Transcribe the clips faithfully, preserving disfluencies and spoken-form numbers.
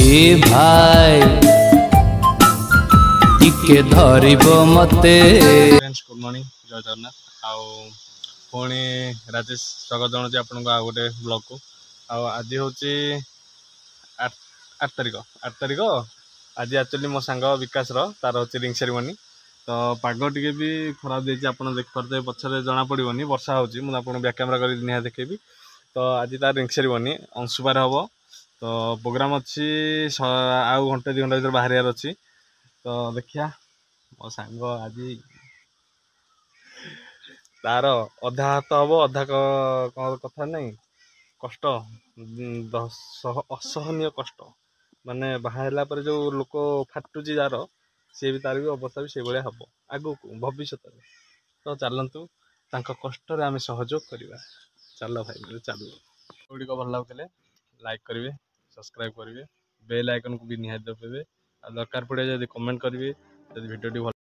भाई टिके धरिब मते। फ्रेंड्स गुड मॉर्निंग जय जगन्नाथ आउ पुणी राजेश स्वागत जनाऊँ आपन को आ गोटे ब्लॉग को। आज हूँ आठ आठ तारिख आठ तारिख आज एक्चुअली मो सांग विकास तार हूँ रिंग सेरेमनी। तो पाग टे भी खराब देती आप देखिए पछरे जना पड़ोनी वर्षा होची मुझे बैक कैमेरा कर निहा देखेबी। तो आज तार रिंग सेरेमनी अंशुपार हम। तो प्रोग्राम अच्छी आउ घंटे दु घंटा भर बाहर अच्छी। तो देखिया मो सांग आज तार अधा हाथ हम अधा कौन कथा नहीं कष्ट असहनीय कष्ट माने बाहर पर जो लोक फाटुची जार सी भी तार भी अवस्था भी से भाया हम आगू भविष्य। तो चलतु तांको कष्ट आम सहयोग करवा। चल भाई चल वीडियो भल लगुले लाइक करेंगे सब्सक्राइब करेंगे बेल आइकन को भी निहाती दबाइबे। दरकार पड़े जब कमेंट करेंगे जब वीडियो भल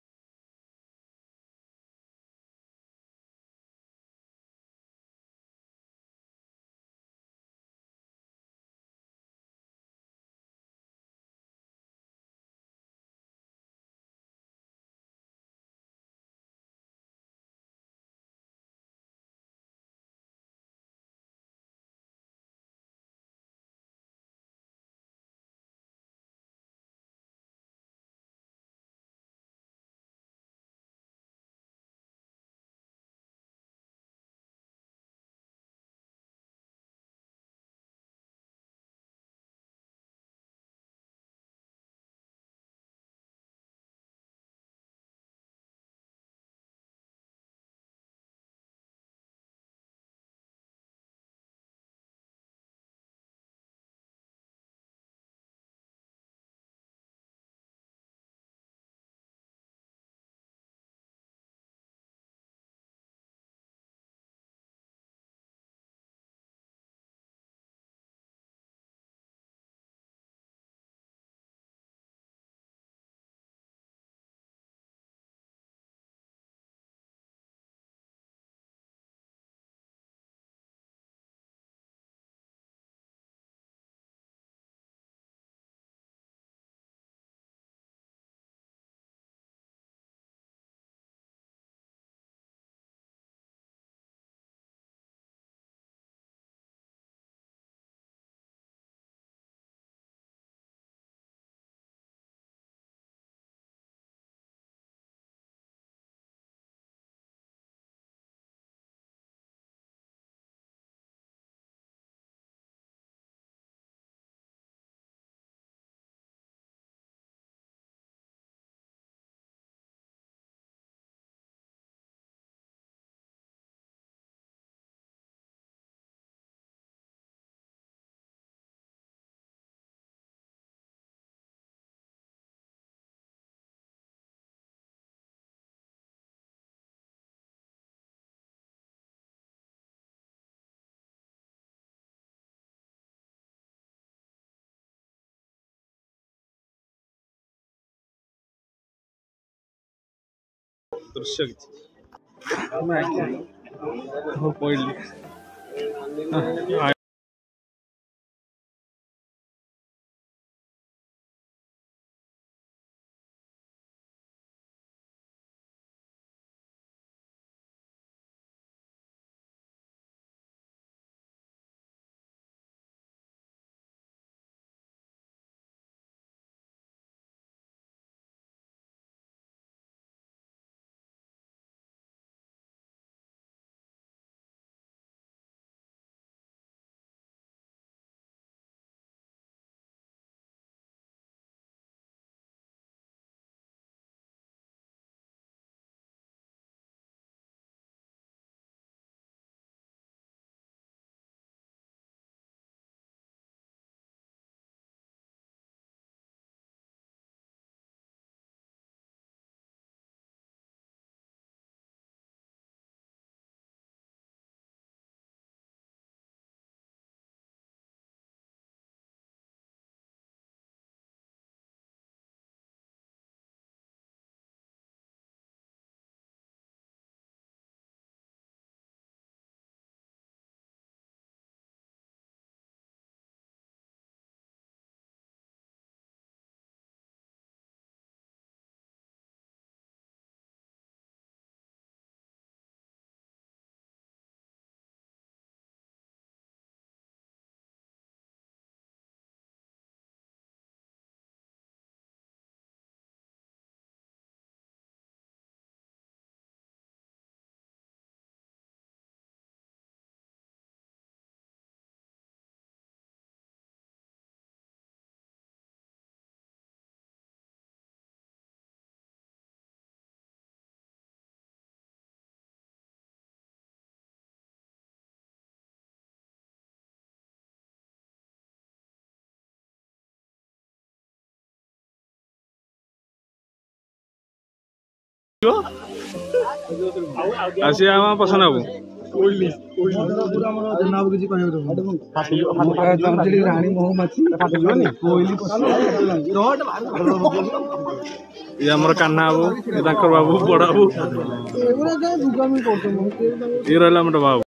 दृश्य पहली ଆସି ଆମ ପସନ୍ଦ ହବ ଇଏ ଆମର କାହ୍ନା ବାବୁ ତାଙ୍କର ବାବୁ ବଡ ବାବୁ ଇଏ ରହିଲା ଆମର ବାବୁ।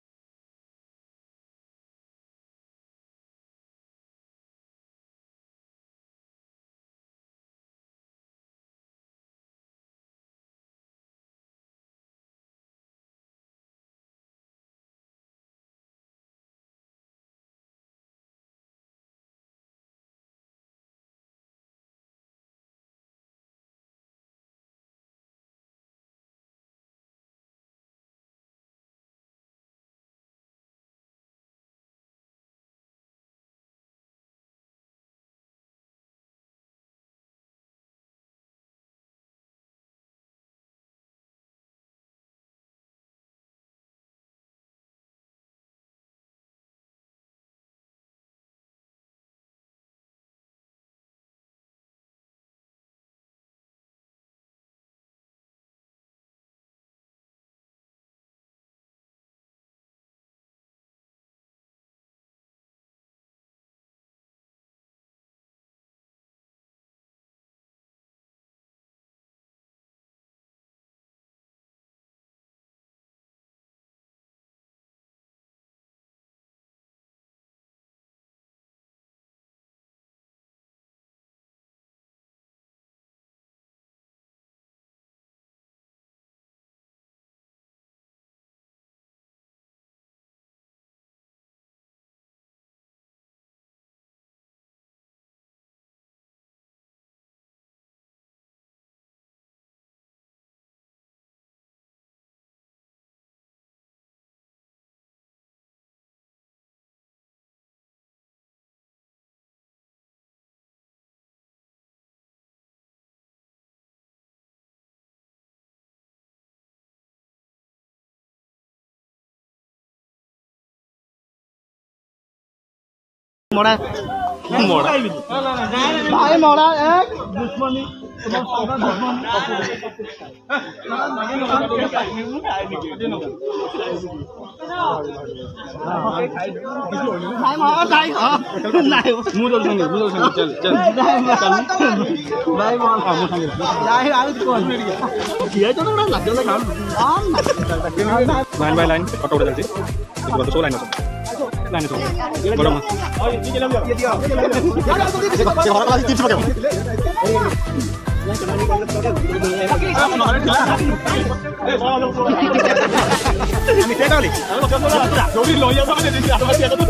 मोड़ा मोड़ा भाई मोड़ा एक दुश्मनी भाई मोड़ा भाई नहीं मुझे संगे मुझे संगे चल चल भाई मोड़ा नहीं आगे कौन किया तो ना लग जाता काम लाइन बाय लाइन ऑटो उड़ चलती इसको तो सो लाइन है लाइन है बड़ा मत और ये चला ये दिया ये हमारा क्लास तीन सौ আমি কে গালি জলদি লইয়া যাবে না দিদি আমার দিয়া তো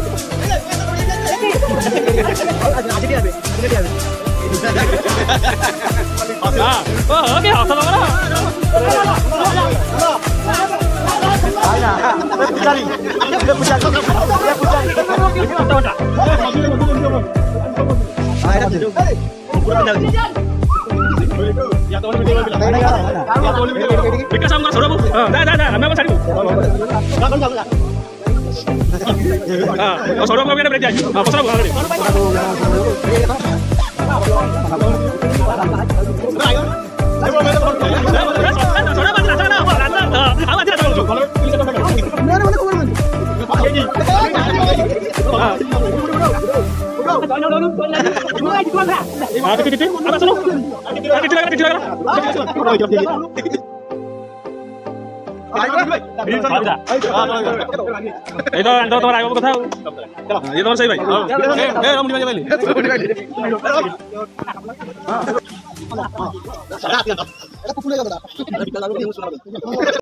আজ কি হবে কি হবে আচ্ছা ও ওকে হাসা দাও না আয়া পুজারি পুজারি পুজারি আয়া পুরো পেনাল্টি या तो वीडियो में या तो वीडियो विकास हमका छोड़ो हां जा जा जा हमें बस छाड़ी हां और छोड़ो को ब्रेक दिया हां पसरा भाग रे छोड़ो मत रहा ना हां आज रहा छोड़ो मेरे वाले को हां आगे कितने अब सुनो आगे कितने लगा कितने लगा ये तो अंदर तुम्हारा आगे कथा ये तो सही भाई ए हम निभाई भाई हां